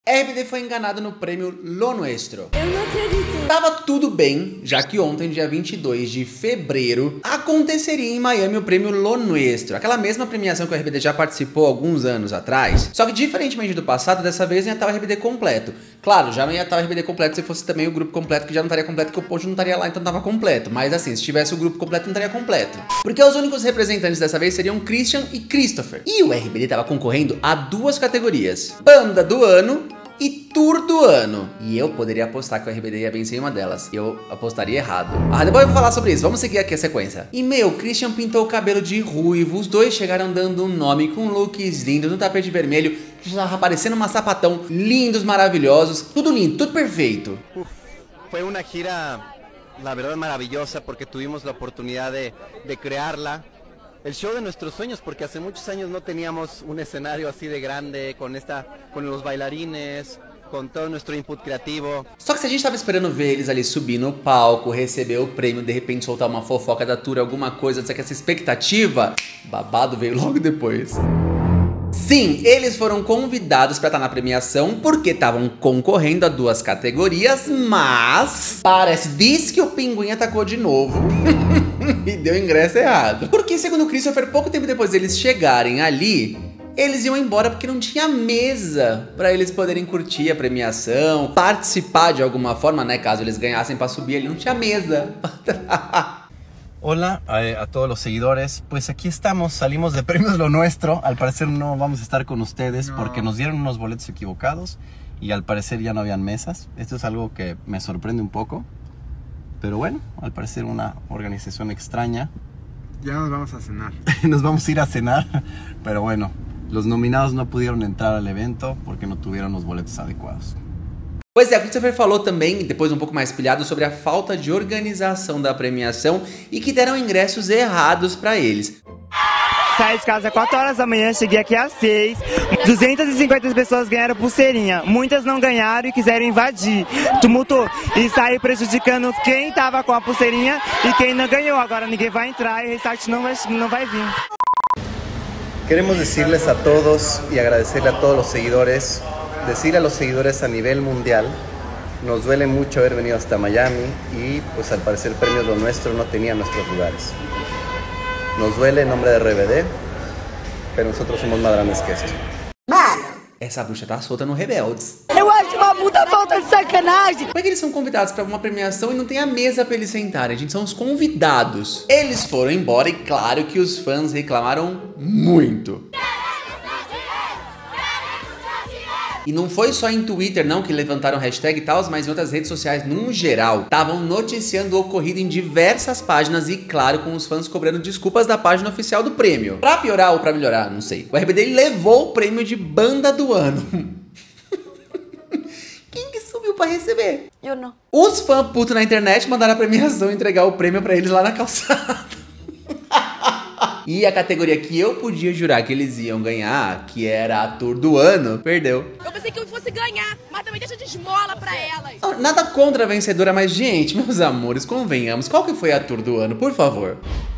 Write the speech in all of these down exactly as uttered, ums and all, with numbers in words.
R B D foi enganado no prêmio Lo Nuestro. Eu não acredito. Tava tudo bem, já que ontem, dia vinte e dois de fevereiro, aconteceria em Miami o prêmio Lo Nuestro, aquela mesma premiação que o R B D já participou alguns anos atrás. Só que, diferentemente do passado, dessa vez não ia estar o R B D completo. Claro, já não ia estar o R B D completo se fosse também o grupo completo, que já não estaria completo, que o Pojo não estaria lá, então tava completo. Mas assim, se tivesse o grupo completo, não estaria completo. Porque os únicos representantes dessa vez seriam Christian e Christopher. E o R B D tava concorrendo a duas categorias: Banda do Ano e Tour do Ano. E eu poderia apostar que o R B D ia vencer uma delas. Eu apostaria errado. Ah, depois eu vou falar sobre isso. Vamos seguir aqui a sequência. E meu, o Christian pintou o cabelo de ruivo. Os dois chegaram dando um nome com looks lindos no tapete vermelho. Que já tava parecendo uma sapatão. Lindos, maravilhosos. Tudo lindo, tudo perfeito. Uf, foi uma gira, la verdad, maravillosa porque tuvimos la oportunidad de, de crearla. El show de nuestros sueños, porque hace muchos años no teníamos un escenario así de grande, con esta, con los bailarines, com todo nuestro input criativo. Só que se a gente tava esperando ver eles ali subir no palco, receber o prêmio, de repente soltar uma fofoca da tour, alguma coisa, que essa expectativa, babado veio logo depois. Sim, eles foram convidados para estar na premiação porque estavam concorrendo a duas categorias, mas parece, diz que o pinguim atacou de novo e deu ingresso errado. Porque, segundo o Christopher, pouco tempo depois deles chegarem ali, eles iam embora porque não tinha mesa para eles poderem curtir a premiação, participar de alguma forma, né? Caso eles ganhassem para subir ali, não tinha mesa. Hola a, a todos los seguidores, pues aquí estamos, salimos de Premios Lo Nuestro. Al parecer no vamos a estar con ustedes no. porque nos dieron unos boletos equivocados y al parecer ya no habían mesas. Esto es algo que me sorprende un poco, pero bueno, al parecer una organización extraña. Ya nos vamos a cenar. Nos vamos a ir a cenar, pero bueno, los nominados no pudieron entrar al evento porque no tuvieron los boletos adecuados. Pois é, o Christopher falou também, depois um pouco mais pilhado, sobre a falta de organização da premiação e que deram ingressos errados pra eles. Saí de casa às quatro horas da manhã, cheguei aqui às seis. duzentas e cinquenta pessoas ganharam pulseirinha. Muitas não ganharam e quiseram invadir. Tumultuou. E saí prejudicando quem tava com a pulseirinha e quem não ganhou. Agora ninguém vai entrar e o restart não vai, não vai vir. Queremos decirles a todos y agradecerle a todos los seguidores. Decir a los seguidores a nivel mundial, nos duele mucho haber venido hasta Miami y pues al parecer Premios Lo Nuestro no tenía nuestros lugares. Nos duele en nombre de R B D, pero nosotros somos más grandes que esto. Mano, essa bruxa tá solta no Rebeldes. Eu acho uma puta falta de sacanagem. Como é que eles são convidados pra uma premiação e não tem a mesa pra eles sentarem? A gente são os convidados. Eles foram embora e claro que os fãs reclamaram muito. E não foi só em Twitter não que levantaram hashtag e tal, mas em outras redes sociais no geral. Estavam noticiando o ocorrido em diversas páginas e claro, com os fãs cobrando desculpas da página oficial do prêmio. Pra piorar ou pra melhorar, não sei. O R B D levou o prêmio de Banda do Ano. Quem que subiu pra receber? Eu não. Os fãs putos na internet mandaram a premiação entregar o prêmio pra eles lá na calçada. E a categoria que eu podia jurar que eles iam ganhar, que era a Tour do Ano, perdeu. Eu pensei que eu fosse ganhar, mas também deixa de esmola pra elas. Nada contra a vencedora, mas gente, meus amores, convenhamos, qual que foi a Tour do Ano, por favor?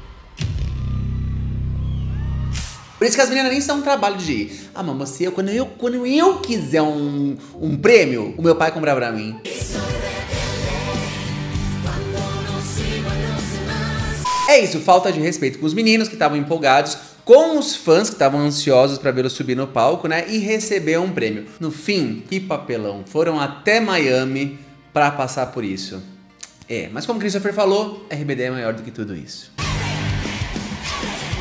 Por isso que as meninas nem são um trabalho de... Ah, mamãe, se eu, quando, eu, quando eu quiser um, um prêmio, o meu pai comprar pra mim. É isso, falta de respeito com os meninos que estavam empolgados, com os fãs que estavam ansiosos pra vê-lo subir no palco, né? E receber um prêmio. No fim, que papelão. Foram até Miami pra passar por isso. É, mas como o Christopher falou, R B D é maior do que tudo isso.